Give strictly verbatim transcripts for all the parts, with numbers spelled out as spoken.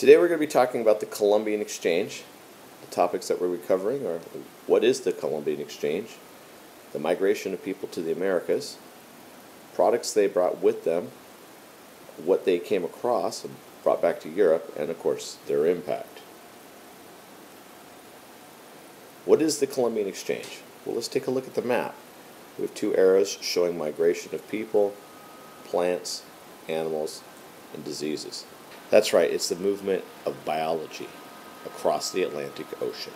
Today we're going to be talking about the Columbian Exchange. The topics that we're covering are what is the Columbian Exchange, the migration of people to the Americas, products they brought with them, what they came across and brought back to Europe, and of course their impact. What is the Columbian Exchange? Well, let's take a look at the map. We have two arrows showing migration of people, plants, animals, and diseases. That's right, it's the movement of biology across the Atlantic Ocean.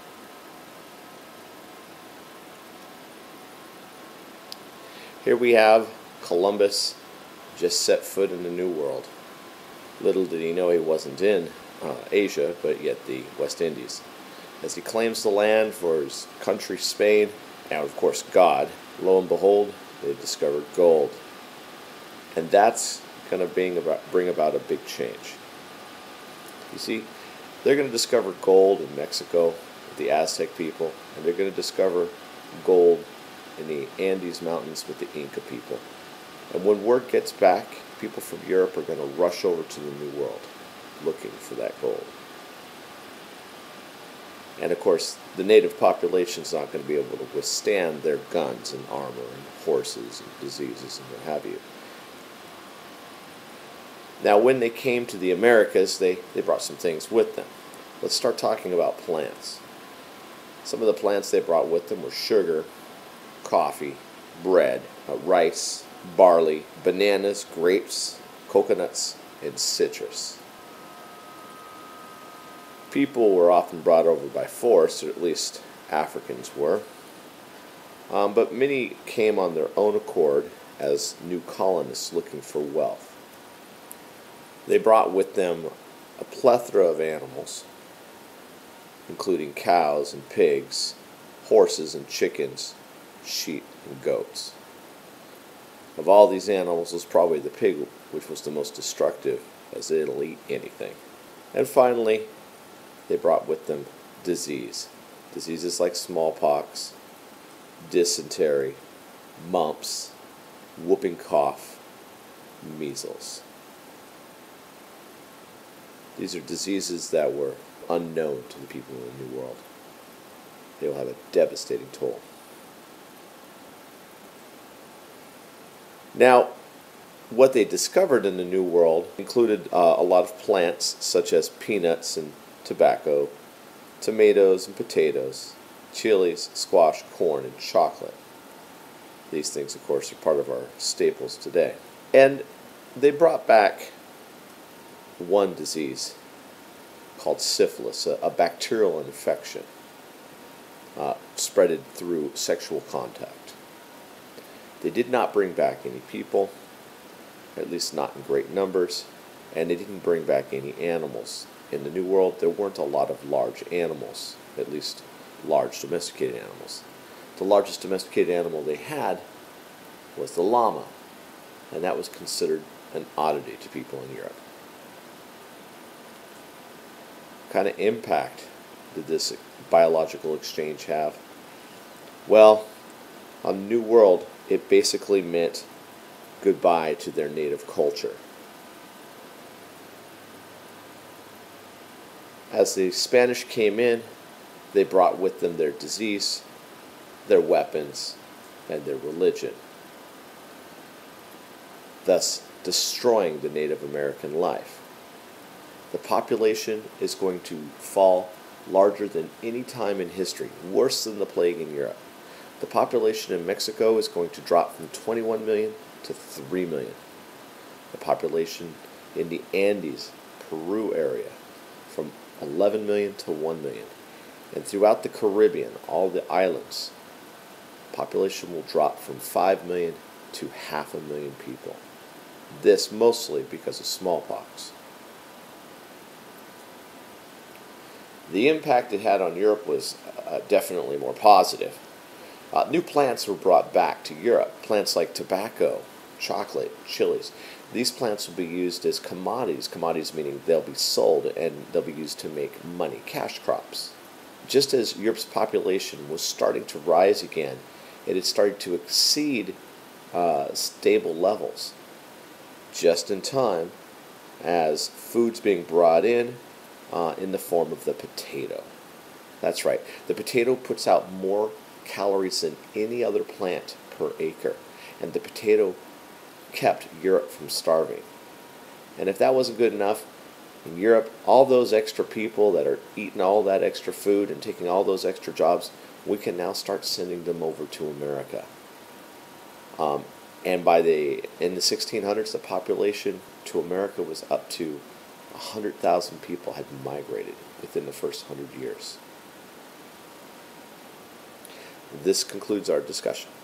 Here we have Columbus just set foot in the New World. Little did he know he wasn't in uh, Asia, but yet the West Indies. As he claims the land for his country, Spain, and of course God, lo and behold, they discovered gold. And that's going to bring about, bring about a big change. You see, they're going to discover gold in Mexico with the Aztec people, and they're going to discover gold in the Andes Mountains with the Inca people. And when word gets back, people from Europe are going to rush over to the New World looking for that gold. And of course, the native population is not going to be able to withstand their guns and armor and horses and diseases and what have you. Now, when they came to the Americas, they, they brought some things with them. Let's start talking about plants. Some of the plants they brought with them were sugar, coffee, bread, uh, rice, barley, bananas, grapes, coconuts, and citrus. People were often brought over by force, or at least Africans were. Um, but many came on their own accord as new colonists looking for wealth. They brought with them a plethora of animals, including cows and pigs, horses and chickens, sheep and goats. Of all these animals, it was probably the pig which was the most destructive, as it'll eat anything. And finally, they brought with them disease. Diseases like smallpox, dysentery, mumps, whooping cough, measles. These are diseases that were unknown to the people in the New World. They will have a devastating toll. Now, what they discovered in the New World included uh, a lot of plants such as peanuts and tobacco, tomatoes and potatoes, chilies, squash, corn, and chocolate. These things, of course, are part of our staples today. And they brought back one disease called syphilis, a, a bacterial infection uh, spreaded through sexual contact. They did not bring back any people, at least not in great numbers, and they didn't bring back any animals. In the New World, there weren't a lot of large animals, at least large domesticated animals. The largest domesticated animal they had was the llama, and that was considered an oddity to people in Europe. What kind of impact did this biological exchange have? Well, on the New World, it basically meant goodbye to their native culture. As the Spanish came in, they brought with them their disease, their weapons, and their religion, thus destroying the Native American life. The population is going to fall larger than any time in history, worse than the plague in Europe. The population in Mexico is going to drop from twenty-one million to three million. The population in the Andes, Peru area, from eleven million to one million. And throughout the Caribbean, all the islands, population will drop from five million to half a million people. This mostly because of smallpox. The impact it had on Europe was uh, definitely more positive. Uh, new plants were brought back to Europe. Plants like tobacco, chocolate, chilies. These plants will be used as commodities. Commodities meaning they'll be sold and they'll be used to make money, cash crops. Just as Europe's population was starting to rise again, it had started to exceed uh, stable levels. Just in time as food's being brought in uh, in the form of the potato. That's right. The potato puts out more calories than any other plant per acre, and the potato kept Europe from starving. And if that wasn't good enough, in Europe, all those extra people that are eating all that extra food and taking all those extra jobs, we can now start sending them over to America. Um, and by the in the sixteen hundreds, the population to America was up to one hundred thousand people had migrated within the first one hundred years. This concludes our discussion.